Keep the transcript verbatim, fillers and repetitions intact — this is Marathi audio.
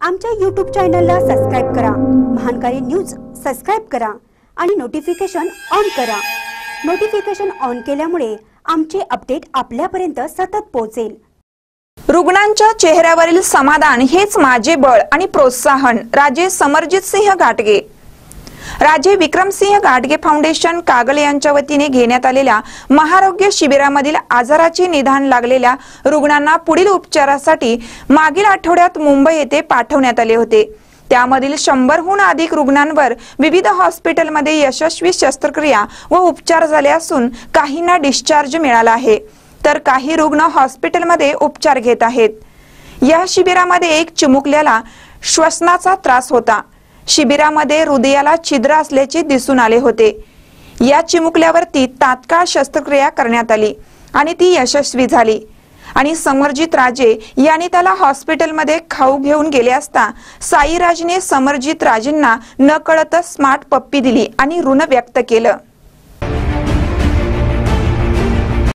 आमच्या यूट्यूब चॅनलला सबस्क्राइब करा, महानकारी न्यूज सबस्क्राइब करा आणि नोटिफिकेशन ऑन करा। नोटिफिकेशन ऑन केल्यामुळे आमचे अपडेट आपल्यापर्यंत सतत पोहोचेल। रुग्णांच्या चेहऱ्यावरील समाधान हेच माझे बळ आणि प्रोत्साहन। राजे समरजित सिंह घाटगे। राजे विक्रमसिंह घाटगे फाउंडेशन कागल यांच्या वतीने घेण्यात आलेल्या महाआरोग्य शिबिरामधील आजाराचे निदान लागलेल्या रुग्णांना पुढील उपचारासाठी मागील आठवड्यात मुंबई येथे पाठवण्यात आले होते। त्यामधील शंभरहून अधिक रुग्णांवर विविध हॉस्पिटलमध्ये यशस्वी शस्त्रक्रिया व उपचार झाले असून काहींना डिस्चार्ज मिळाला आहे, तर काही रुग्ण हॉस्पिटलमध्ये उपचार घेत आहेत। या शिबिरामध्ये एक चिमुकल्याला श्वसनाचा त्रास होता। शिबिरामध्ये हृदयाला छिद्र असल्याचे दिसून आले होते। या चिमुकल्यावरती तात्काळ शस्त्रक्रिया करण्यात आली आणि ती यशस्वी झाली आणि समरजित राजे यांनी त्याला हॉस्पिटलमध्ये खाऊ घेऊन गेले असता साईराजने समरजित राजेंना नकळतच स्मार्ट पप्पी दिली आणि ऋण व्यक्त केलं।